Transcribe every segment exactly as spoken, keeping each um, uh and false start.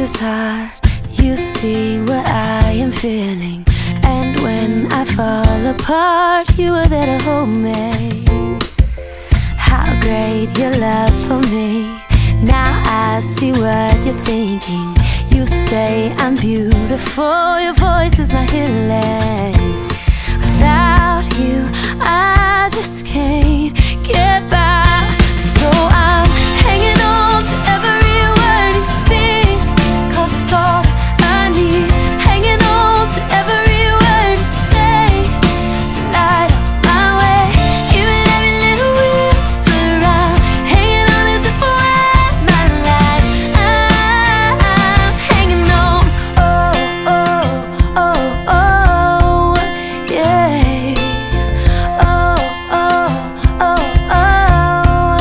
is hard. You see what I am feeling, and when I fall apart, you are there to hold me. How great your love for me. Now I see what you're thinking. You say I'm beautiful, your voice is my healing. Without you, I just can't get by. So I'm hanging on to every word you speak, 'cause it's all I need. Hanging on to every word you say to light up my way. Even every little whisper, I'm hanging on as if I had my life. I'm hanging on, oh, oh, oh, oh, yeah. Oh, oh, oh, oh.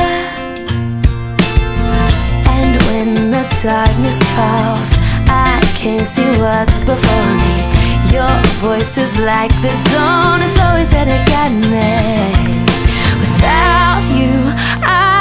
And when the darkness falls, I can't see what's before me. Your voice is like the dawn, it's always there to guide me. Without you, I